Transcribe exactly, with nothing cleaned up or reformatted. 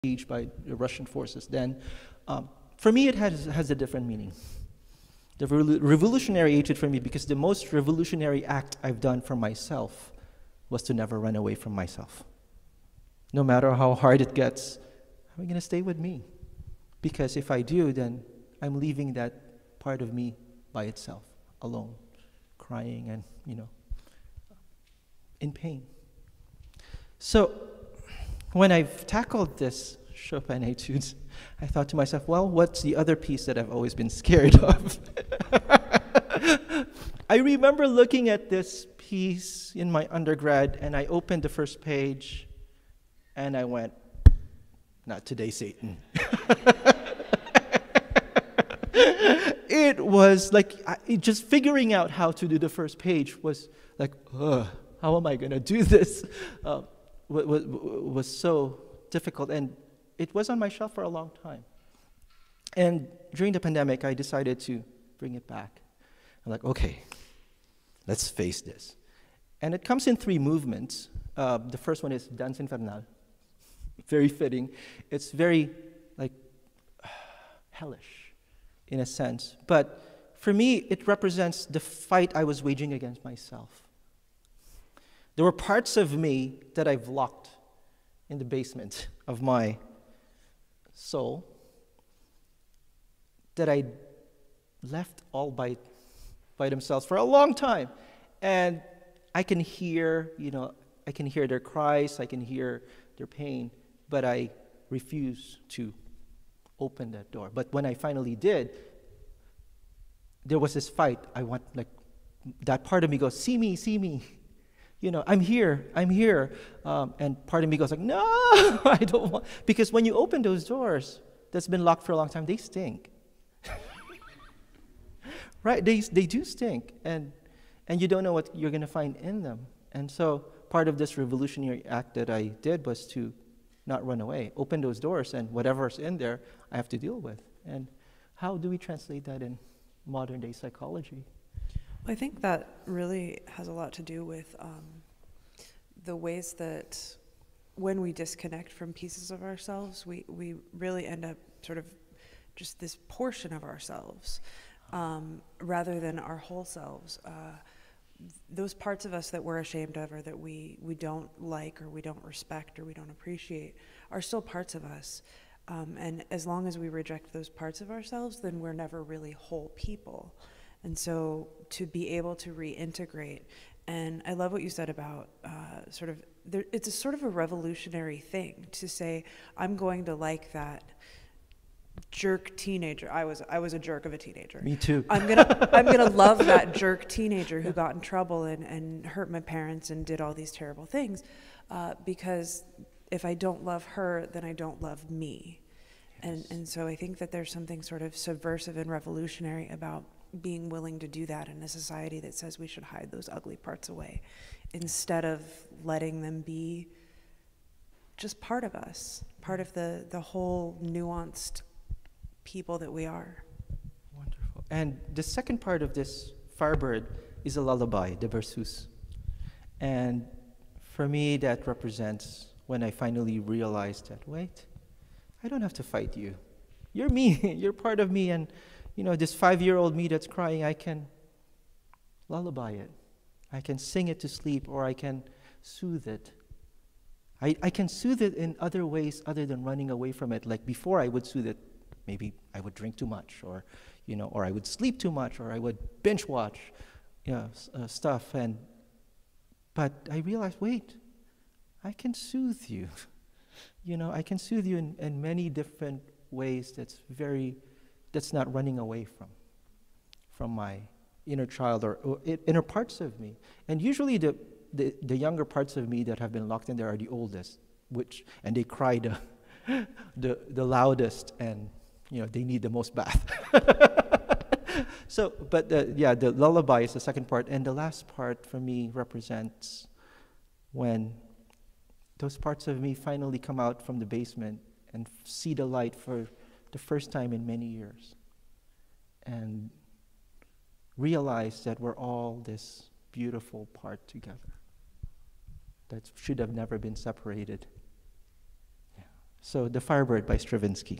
besieged by the Russian forces then. Um, for me, it has, has a different meaning. The revolutionary hatred for me, because the most revolutionary act I've done for myself was to never run away from myself. No matter how hard it gets, I'm going to stay with me. Because if I do, then I'm leaving that part of me by itself, alone, crying and, you know, in pain. So when I've tackled this Chopin etudes, I thought to myself, well, what's the other piece that I've always been scared of? I remember looking at this piece in my undergrad, and I opened the first page, and I went, not today, Satan. It was like, I, it just figuring out how to do the first page was like, ugh, how am I going to do this? Uh, was, was so difficult, and it was on my shelf for a long time. And during the pandemic, I decided to bring it back. I'm like, okay, let's face this. And it comes in three movements. Uh, the first one is Danse Infernale. Very fitting. It's very, like, hellish, in a sense. But for me, it represents the fight I was waging against myself. There were parts of me that I've locked in the basement of my soul that I left all by, by themselves for a long time. And I can hear, you know, I can hear their cries, I can hear their pain, but I refuse to open that door. But when I finally did, there was this fight. I want, like, that part of me goes, see me, see me. You know, I'm here, I'm here. Um, and part of me goes like, no, I don't want, because when you open those doors that's been locked for a long time, they stink. Right, they, they do stink. And, and you don't know what you're going to find in them. And so part of this revolutionary act that I did was to not run away, open those doors, and whatever's in there, I have to deal with. And how do we translate that in modern day psychology? I think that really has a lot to do with um, the ways that when we disconnect from pieces of ourselves, we, we really end up sort of just this portion of ourselves um, rather than our whole selves. Uh, those parts of us that we're ashamed of or that we, we don't like or we don't respect or we don't appreciate are still parts of us. Um, and as long as we reject those parts of ourselves, then we're never really whole people. And so to be able to reintegrate, and I love what you said about uh, sort of, there, it's a sort of a revolutionary thing to say, I'm going to like that jerk teenager. I was I was a jerk of a teenager. Me too. I'm gonna I'm gonna love that jerk teenager who got in trouble and, and hurt my parents and did all these terrible things, uh, because if I don't love her, then I don't love me. Yes. And and so I think that there's something sort of subversive and revolutionary about being willing to do that in a society that says we should hide those ugly parts away instead of letting them be just part of us, part of the, the whole nuanced people that we are. Wonderful. And the second part of this Firebird is a lullaby, the Berceuse. And for me, that represents when I finally realized that, wait, I don't have to fight you. You're me, you're part of me, and you know, this five-year-old me that's crying, I can lullaby it. I can sing it to sleep, or I can soothe it. I, I can soothe it in other ways other than running away from it. Like before, I would soothe it. Maybe I would drink too much, or you know, or I would sleep too much, or I would binge watch, you know, uh, stuff. And but I realized, wait, I can soothe you. You know, I can soothe you in, in many different ways. That's very that's not running away from, from my inner child or, or inner parts of me. And usually the, the, the younger parts of me that have been locked in there are the oldest, which, and they cry the, the, the loudest, and you know, they need the most bath. So, but the, yeah, the lullaby is the second part, and the last part for me represents when those parts of me finally come out from the basement and see the light for the first time in many years, and realize that we're all this beautiful part together that should have never been separated. Yeah. So, The Firebird by Stravinsky.